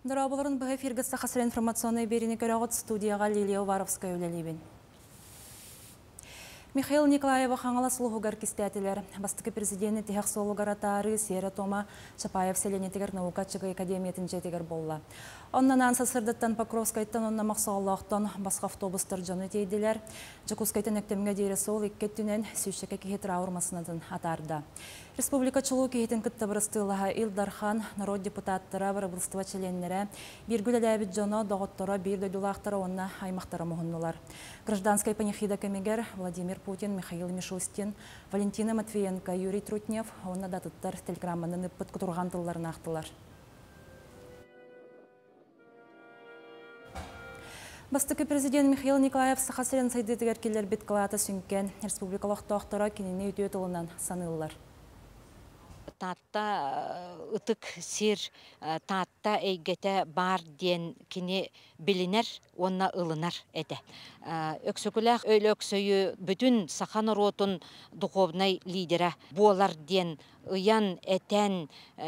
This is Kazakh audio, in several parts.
Дұрабылырын бұғы фиргісті қасыр информационный беріне көріғыт студияға Лилия Варовская өлелейбін. Михаил Николаева қаңала сұлығығар кестәтілер. Бастықы президенті тек солығар атары Сера Тома Чапаев селенетігер наукатчығы академиятын жетігер болла. Оннан анса сырдыттан Покровскайттан онна мақсаллақтан басқа автобустар жаны тейділер. Жакускайттан өктемге дейрі сол иккеттінен сүйшеке кейтір ауырмасынадың атарда. Республика чулу кейтін күтті бұрыстылыға Илдархан, народ депутаттары, вырабылстыва членлері, биргүл әләбіт жоны, доғыттары, бір дөйдулақтары онна аймақтары мұғыннулар. Гражданскай панихида көмегер Владимир Путин, Михаил Мишустин, Валентина Матвиенко, Юрий Трутнев, онна датыттар телеграмманы үппіт күтұрған тылларын ақтылар. Бастықы президент Михаил Николаев сақасырен сайдетігер келер бет қылаты сүнкен республикалық тоқтара кеніне өтует ұлынан санылылар. Татта ытык сир, татта эйгете бар ден кини билинер, онна ылынар эде. Өксөкіләк өйлі өксөйі бүтін сахан ротын духовнай лидера болар ден ыян этен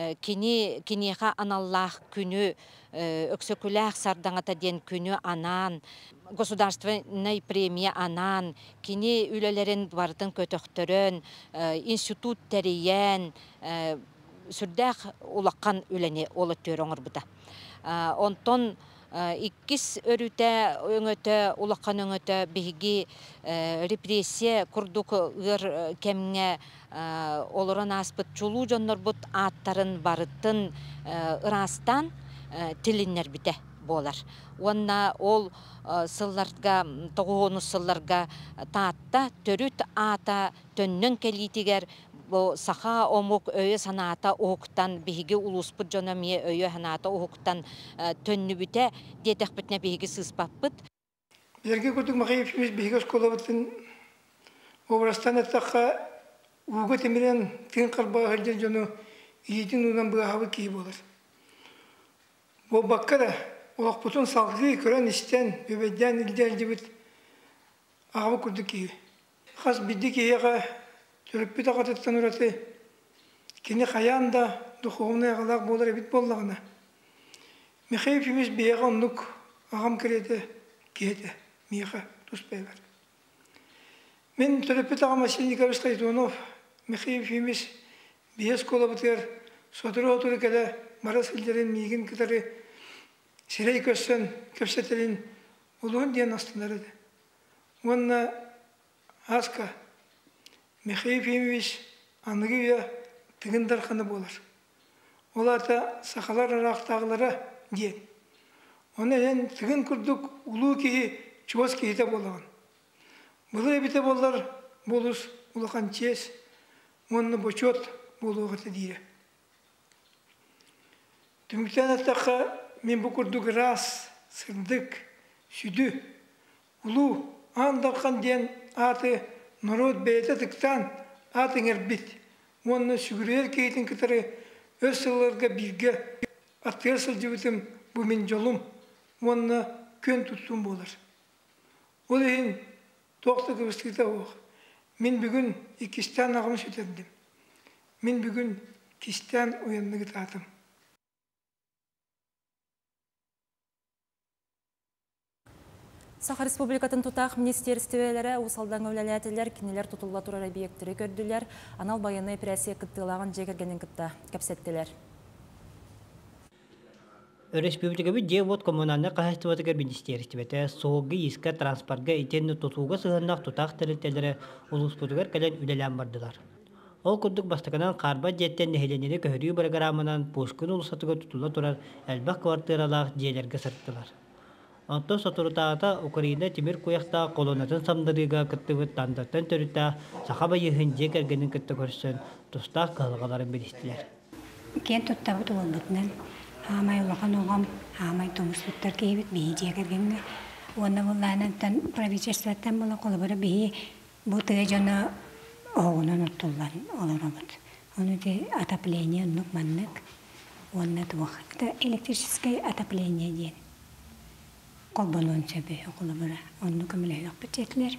кинеха аналлах күні өксөкіләк сардаңата ден күні анан, государственный премия анан, кини үлелерин бардын көтөктөрөн, институт тәрейен, сүрдәк улаққан үлене олы төріңір бұда. Онтон иккис өрүтә өңөтө, улаққан өңөтө биги репрессия курдук ыр кемне олорон аспыт чулу жоннор бут аттарын барыттын ырастан тилиннер бите болар. Онна ол сылларга, тоғуону сылларга таатта төрүт ата төннөн келитигер саха омук өйө санаата оқтан биһиги улуспут жона мие өйө санаата оқтан төннүбүтэ диэтехпитне биһиги сыспаппыт. Билерге көрдүк Махаевчимиз биһиги осколабытын обрастан аттакка уга темирен тин карбага халден жону ийдин унан быахабы кии болар. Бу баккара олақпутун салгы көрөн истен бебеден илдер дебит агабы көрдүк кии. Хас бидди киега Төрөппі тағатыттан ұраты, кені қаянда дұхуғына ағалақ болар әбіт боллағына. Михаевчимиз бейеға ұнық ағам кіреді, кейді, мейеға тұспай бар. Мен төрөппі тағам Василий Николаевич Қайтуанов, Михаевчимиз бейес кола бұтығар, сотыры отыры кәді марас үлдерін мейгін кітары, сирей көссен, көпсетелін ұлығын дейін астынар еді. Онына аска, Михаевчимиз анығыя тігіндарқаны болар. Оларда сақалар арақтағылары ден. Оны ән тігін күрдік ұлу кейі, чуаз кейді болаған. Бұлы әбіті болар болыс ұлыған чес, оны бөчет болуғаты дейі. Түміктен әттаққа мен бұл күрдік рас, сырдық, сүді, ұлу андаққан ден аты народ бейті тықтан атыңыр бит. Оны сүгірер кейтін кітірі өсілерге бірге аттығысыл жібітім бұл мен жолым. Оны көн тұттым болар. Ол ең тоқты кібістікті оқ. Мен бүгін кистан ағым сөтердім. Мен бүгін кистан ойынны кітатым. Саха Республикатын тұтақ министерстивелері ұсалдан өләләтілер, кенелер тұтылла тұрар объекттері көрділер, анал байыны прессе күттілаған жегергенін күтті кәпсеттілер. Республика бі девот коммунальны қағыстыватығыр министерстиветі соғы ескі транспортға етенні тұтуға сығынақ тұтақ тәрілтелері ұлыспұтығыр кәлен үлелән бардылар. Ол күрдік бастықынан қарба жеттен нәхеленері көхірі барғарамынан пұшқын ұлысатыға тұтылла тұрар әлбақ квартиралақ жиелерге сырттылар. Онто сотурутаата Украина тимир куяхта колонатын самдырыга кыттыбыт тандаттан төрүтта сахаба йыхын жекергенин кытты көрсөн тустак калгаларын билистилер. Кен туттабыт олбутнан амай улахан оғам амай томуспуттар кейбит бии жекергенге онна булланантан правительствоттан була колобара бии бутыга жана оғунан оттуллан олоробут. Оны де отопление нук маннык онна туахта электрическое отопление ден. Колбанон сөбе окулабыра, онну көмілейлік бітетілер.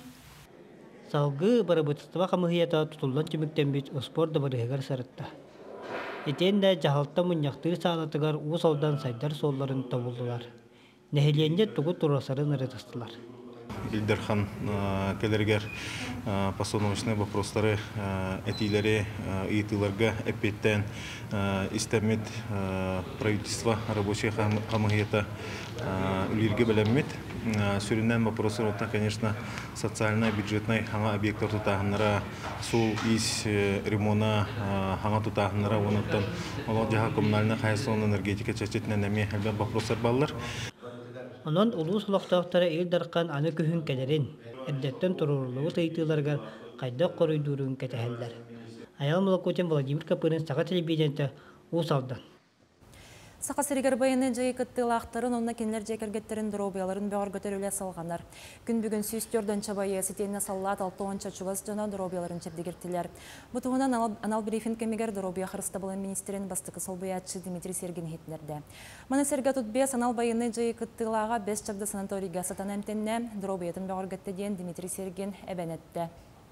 Салғы барыбытыстыва қамығията тұтылдан түміктен бет ұспорды барығығар сарытта. Итен дә жаһалта муньяктыр саанатыгар уус алдан сайдар солларын табылдылар. Нәһиленде тугу турасарын ырытыстылар. Ильдархан келергер постановочные вопрослары этилери итыларга эппеттен истемит правительство рабочая хамагета үлерге белеммит сүрүнен вопросы это, конечно, социальная бюджетная ханга объекттар тутагыннара сул ис ремонта ханга тутагыннара онуттан ол жаха коммунальный хозяйство энергетика чачетнен эми албан вопрослар баллар. Онон улус лохтоқтары илдарқан аны күхін кәдерін, әддеттен тұрырлығы тайытыларға қайда қоройдуырын кәтәхәлдер. Аял Молокотин Владимир Капырын Сақа телевидениеті ұсалдан. Сақа сірігер байыны жайы күттіл ақтарын, онына кенлер жекергеттерін дұробияларын бәғар көтерілі салғанар. Күн бүгін сүйістерден чабайы сетейіне саллат 6-10 чугас жана дұробияларын чепдегертілер. Бұтығынан анал брифинг кемегер дұробия қырыста болын министерін бастықы солбаятшы Дмитрий Сергин хетлерді. Маны серге тұтбес анал байыны жайы күттілаға 5 чабды санаторийға сатан әмтенне дұробиятын бәғар көттеден Дмитрий Сергин әбәнетті.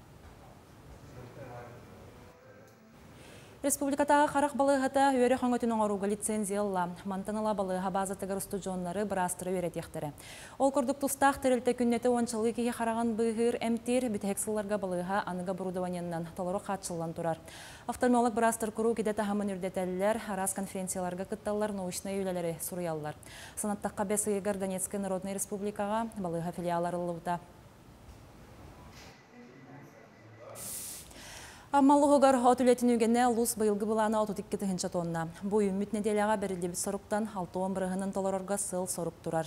Республикатағы қарақ балығыта өре қаңғытының оруға лицензиялла. Мантанала балыға базатығыр студионлары бірастыры өретектері. Ол күрдік тұстақ тірілті күннеті ончылы кейі қараған бұғыр әмтер бүтәксілларға балыға аныға бұрудаваненнан толыры қатшылан тұрар. Офтальмолог бірастыр күру кедеті хамын үрдетәлілер, арас конференцияларға күтталар научный үйлелері сұриялар. Санаттаққа бәсігер Донецкий Народный Республикаға балыға филиалары лұғыта. Аммалығығар отулетін үгенне лұс байылғы бұланы 32 тонна. Бұл үміт неделяға берілді біт сұрықтан 6-10 бірғының толарарға сыл сұрып тұрар.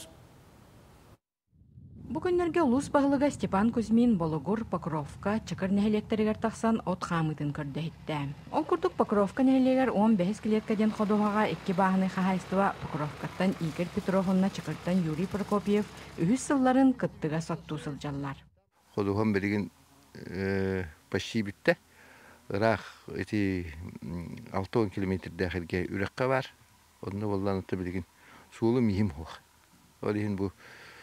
Бүгіннерге лұс бағылыға Степан Кузьмин, Болгур, Покровка, Чықыр нәхелектерігер тақсан от қамытын көрді етті. Ол күрдік Покровка нәхелегер 15 килеткаден қодуғаға 2 бағыны қағайстыва Покровкаттан Игорь Петровна, Чықыртан Юрий Прокопьев үхіз сылларын күттіға сотту сылжалар. Қодуған береген почти бітті. Irak eti 6-10 kilometre dahilge ürekka var. Onu vallahi tabiligin suulu mühim ho. Olihin bu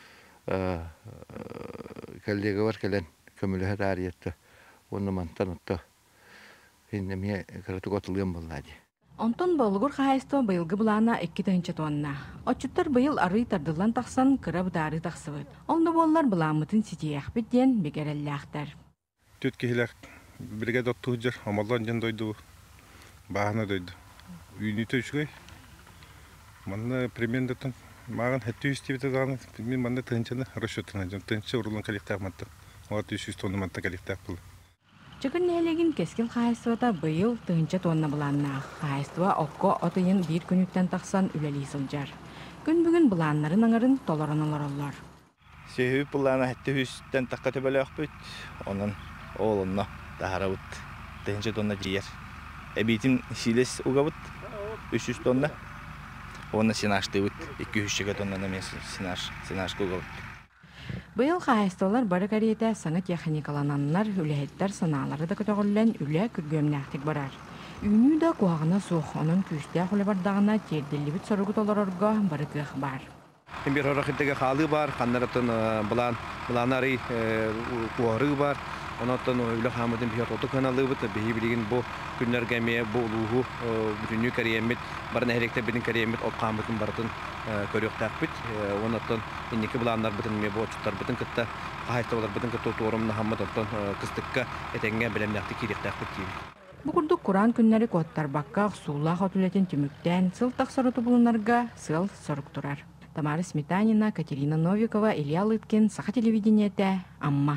kallega var kalen kömülühe dariyette. Onu mantanıtta. Hindemiye karatu qatılıyam vallahi. Онтон Болгур хайсто быйылгы булана 2 тонна. Отчуттар быйыл ары тардылан тақсан кыра будары тақсыбыт. Олны боллар буламытын ситияқ бітден бегерелләқтар. Төт кехилек Бригада оттуғыжар, амалдан жан дойду, бағана дойду. Үйіні төшігай. Манна примендетін, маған әтті үстебеті дағаны, мен манна тыңчаны расчетына жан, тыңчы ұрылын калиқтақ маттық. Оға 300 тонна маттық калиқтақ бұл. Чықыр нәлеген кескел қайыстуата быйыл 2 тонна бұланна. Қайыстуа оқко отыйын бір күніттен тақсан үләлі сылжар. Күн бүгін бұланларын аңырын толарын олар. Сөйіп бұлана әтті үстен таққа төбәлі өқпөйт, оның оғылынна. Таharabut, 2 tonna ciğer. Ebitim siles ugabut, 300 tonna. Onu sinaştı ut, 200 tonna nemes sinaş ugabut. Быйыл қайыстолар бары кариете саңыт яханикалананнар үләһеттер саналары да көтөгөллән үлә күргөмнәктик барар. Үйнү да куагына сух, onun күстә хулы бардагына терделибит соргут олорорга бары кых бар. Bir horaqıtega xalı var, qandaratın bulanari kuarı var. Ondan öyle hamudun bir otu kanalı var. Behi bilgin bu günler gemiye bu ruhu bütün kariyemet, barına herkte bütün kariyemet o kamutun barın körük takbit. Ondan indiki bulanlar bütün me bu çutlar bütün kıtta kahaytalar bütün kıtta torumna hamud ondan kıstıkka etenge bilemnakti kirik takbit gibi. Bu kurduk Kur'an günleri kottar bakka sulla hatuletin tümükten sıl taksarutu bulunarga sıl sorukturar. Tamara Smetanina, Katerina Novikova, Илья Лыткин, Саха телевидениете, Амма.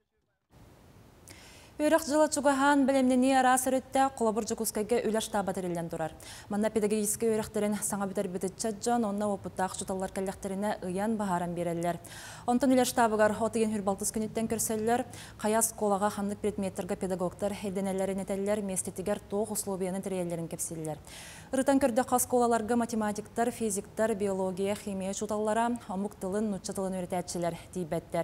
Үйрек жылы чугахан білемнені арасы рөтті қолабыр жүкускайға өлі штаба тірілден тұрар. Манна педагогический үйректерін саңа бітер бітітчі жон, онна опыттақ жұталар кәліқтеріне ұян бағаран берелер. Онтан өлі штабығар отыген хүрбалтыз күніттен көрселер, қаяс қолаға хандық предметтерге педагогтар хейденелерін етелер, местетігер тоқ условияны тірелерін кепселер. Рытан көрді қас қолаларға математиктар, физиктар, биология, химия жұталлара, омук тылын, нұтчы тылын өретәтшілер, дейбәттер.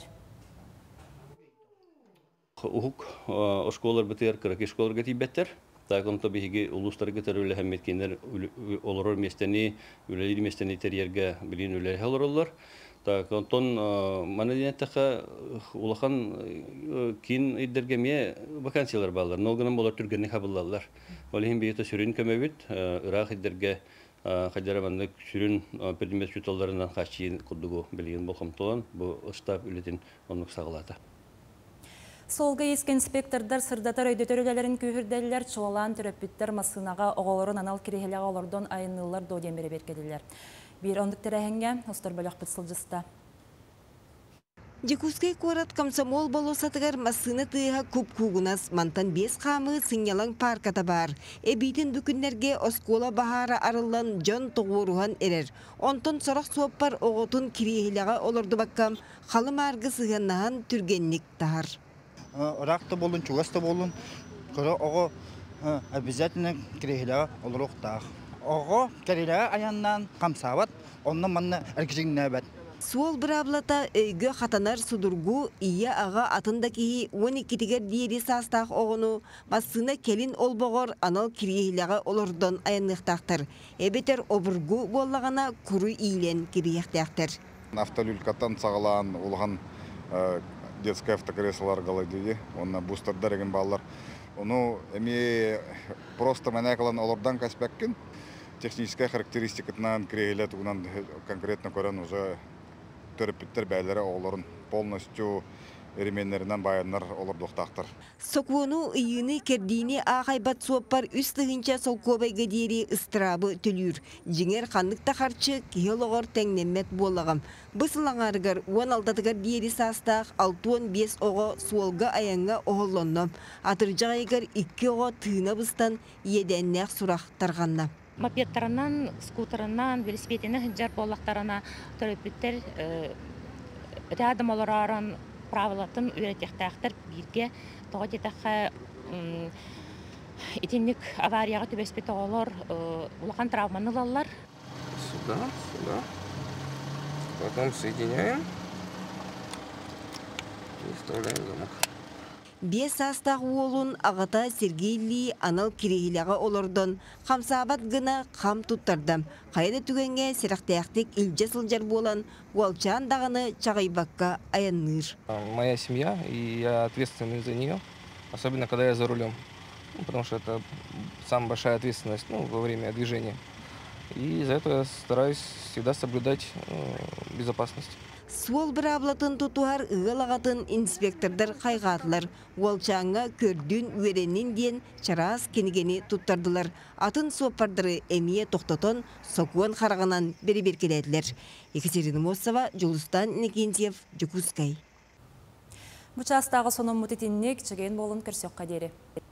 Ухук школалар битер, кыракы школаларга тибеттер. Тагынта биһиги улустарга терүле хәммәткеннәр олорор местени, үлелер местени терьерге билин үлеле олорлар. Тагынтон манадинаттага улахан кин иддергеме вакансиялар баллар. Нолгынан болар түргәнне хабыллалар. Олихин бейті сүрін көмөбіт, ұрақ едерге қадераманды сүрін предмет жұталарынан қачиын құддығы білген болқамтуан, бұл ұстап үлетін онық сағылады. Солғы ескі инспектордар сырдатар өйдөтөрілерін күйірдәлілер чуалан түрөппіттер масынаға оғалырын анал керехелеға олардан айынылар додемері беркеділер. Bir ондықтыр әхенге, ұстар бөліқ бұтсылжыста. Жекускай корат комсомол болосатыгар масыны тыыға күп кугунас мантан 5 қамы сыңялан парката бар. Эбитин бүкінлерге оскола бахара арылан жон тоғурухан эрер. Онтон сорақ суаппар оғытын кирехилеға олорды баккам қалым арғы сығаннаған түргенник тахар. Орақта болын, чуғаста болын, көрі оғы обязательно кирехилеға олыруқ тақ. Оғы кирехилеға аяннан қамсават, онны манны әркішін нәбәт. Суол браблата өйгө хатанар судургу ия аға атында кейі 12-тігер дейері састақ оғыну басына келін олбоғыр анал кирехилеға олырдон аяннықтақтыр. Эбетер обыргу боллағана күрі ийлен кирехтақтыр. Автолюлькаттан сағылан олған детская автокреслар галайдыги, онна бустердар еген баллар. Оны эми просто манекалан олордан каспеккен, техническая характеристикатынан кирехиле тугунан конкретно көрен уже төрөппиттер бәйлері оларын полностью эременлеринен баяннар олордуктактар. Сокуну ыйыны кердини ағайбат суаппар үстігінче солкобайға дейері ыстырабы түлүр. Жеңер қандықта қарчы киелоғыр тәңнемет болағам. Бұсылаңарығар 16-тығар дейері састақ 6-15 оғы суолға аяңға оғылонным. Атыржағайғар 2 оғы тыына бұстан еденнәқ сұрақтарғанна. Мопедтарынан, скутерынан, велосипедінің жар болақтарына төрөппіттер рядом оларарын правилатын үйретектақтар бірге тоғы детаққа етенлік аварияға төбеспет оғылар улақан травманылалар. Сюда. Потом соединяем и вставляем замок. 5 састақ уолун ағыта Сергейли анал кирехилеға олордон қамсабат гына қам туттардым. Қайда түгенге сирақтаяқтек илже сылжар болан уалчан дағыны чағайбаққа аянныр. Моя семья, и я ответственный за нее, особенно когда я за рулем, потому что это самая большая ответственность во время движения. И за это я стараюсь всегда соблюдать безопасность. Суол браблатын тутуар ығылағатын инспектордар қайғатылар. Уалчаңға көрдүн өренін ден чарас кенігені туттардылар. Атын суаппардыры әмие тоқтатон сокуан қарағынан бері-беркеледілер. Екатерина Мосова, Жолустан Некентьев, Жекускай. Бұчастағы соның мұтетіннек чеген болын көрсек қадері.